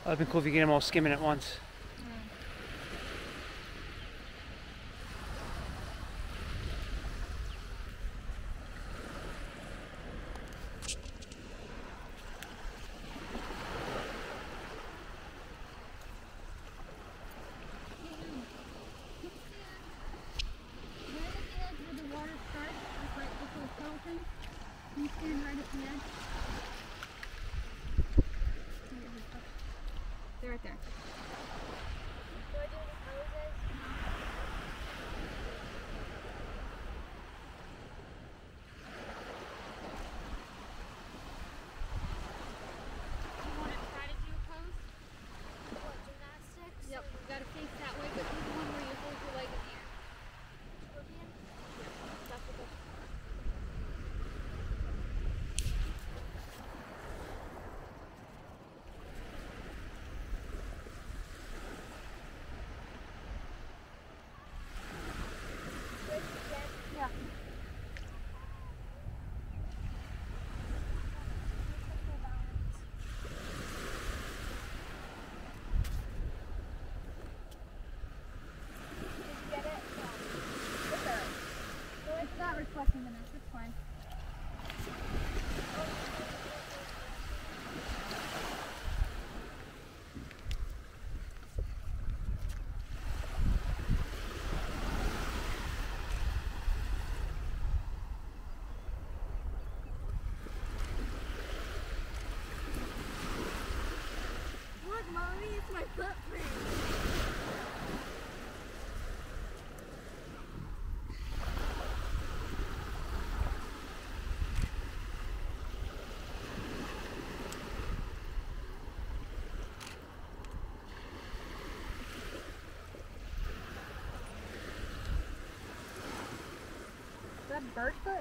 That'd be cool if you get them all skimming at once. You stand right at the edge. They're right there. Do I do the poses? You want to try to do a pose? What, gymnastics? Yep, you gotta face that way, but do the one where you hold your leg in the air. Scorpion? Yeah, that's what that's. Yeah. It's not reflecting the nest, it's fine. Look, Mommy, it's my footprint. Is that bird foot?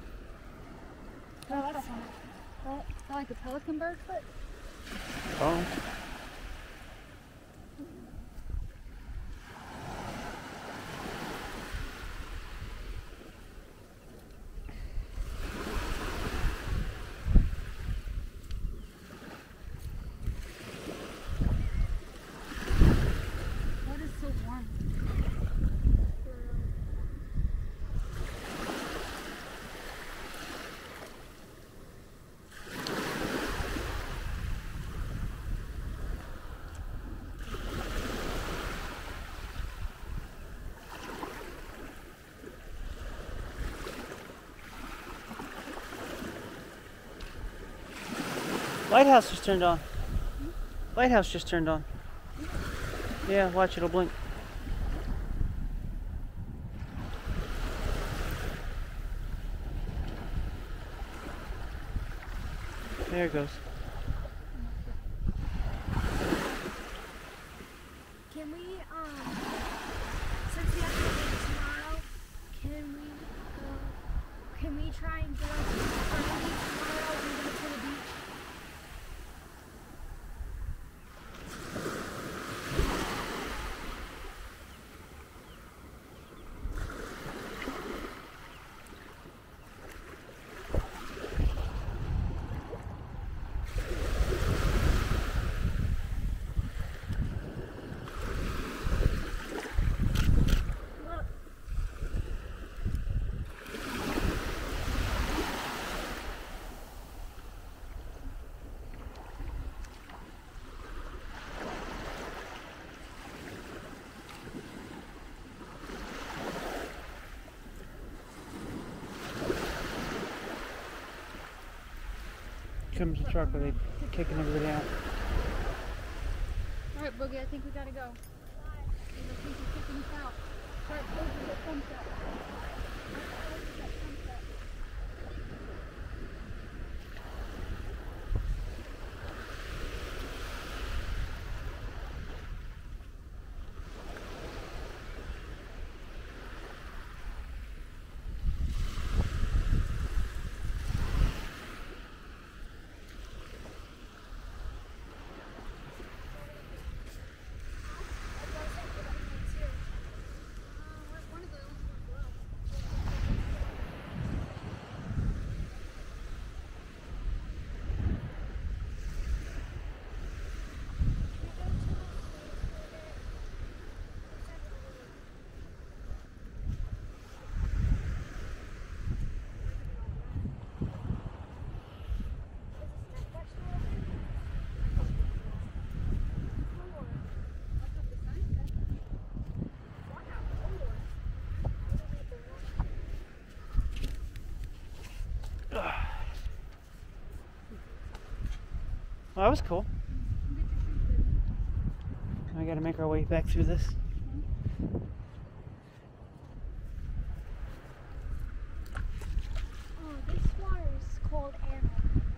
No, that's not. Is that like a pelican bird foot? Oh. What is so warm? Lighthouse just turned on. Lighthouse just turned on. Yeah, watch, it'll blink. There it goes. Can we, since we have to leave tomorrow, can we try and go early tomorrow and go to the beach? Comes the truck, are they kicking everybody out? Alright, Boogie, I think we gotta go. The police are kicking us out. Start closing the sunset. One of those. Well, that was cool. I gotta make our way back through this. Oh, this water is called Anna.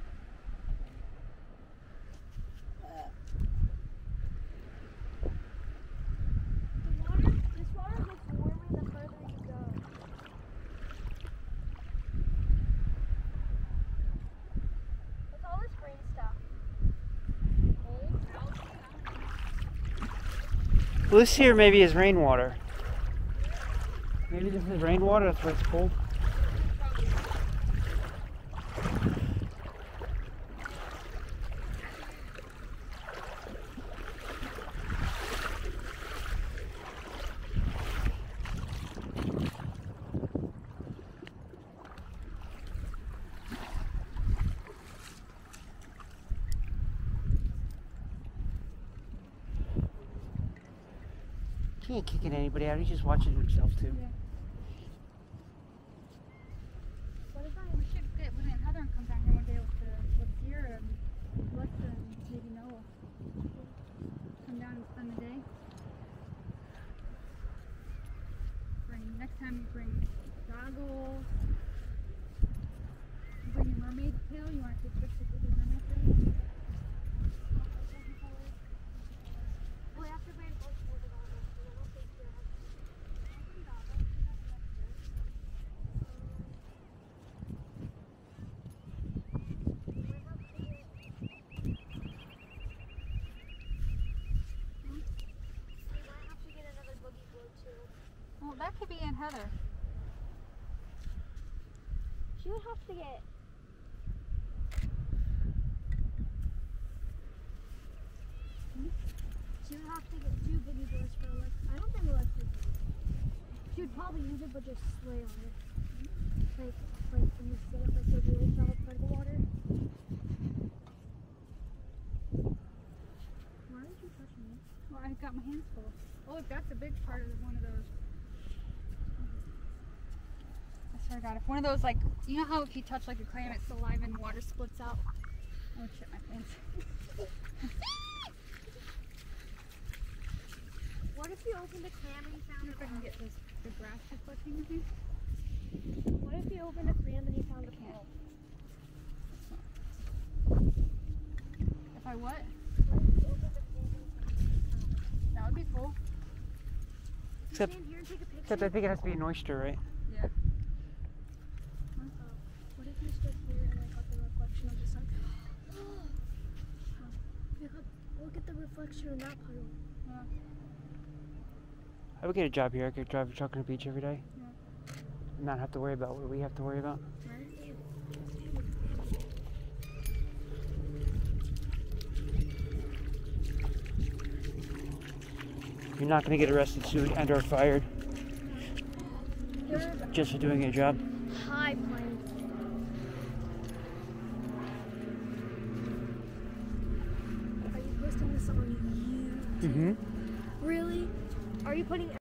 This water gets warmer the further you go. What's all this green stuff? Well, this here maybe is rainwater. Maybe this is rainwater, that's why it's cold. He ain't kicking anybody out, he's just watching himself too. Yeah. What if we should get Woody and Heather and come down here one day with Zira and Alexa and maybe Noah. Come down and spend the day. Next time you bring goggles. You bring your mermaid tail. You want to take pictures with your mermaid tail? We have to bring both water goggles. I don't think you have Well, that could be Aunt Heather. She would have to get. She would have to get 2 boogie boards for Alexa. I don't think Alexa would. She would probably use it, but just lay on it. Like when you sit up, like the really shallow part of the water. Why are you touching me? Well, I got my hands full. Oh, look, that's a big part of one of those. I swear to God, if one of those, like, you know how if you touch like a clam, it's alive and water splits out? Oh shit, my pants. What if you opened a clam and you I found wonder if I can get this the grass reflecting with me. What if you opened a clam and you found a pearl? If I what? What if you opened a clam and you found a pearl? That would be cool. Except, Stand here and take a picture. except I think it has to be an oyster, right? Yeah. What if you stood here and I got the reflection of the sun? Look at the reflection in that puddle. Yeah. I would get a job here. I could drive a truck on the beach every day. Yeah. And not have to worry about what we have to worry about. You're not going to get arrested soon and or fired just for doing your job. High planes. Are you posting this on YouTube? Mm-hmm. Really? Are you putting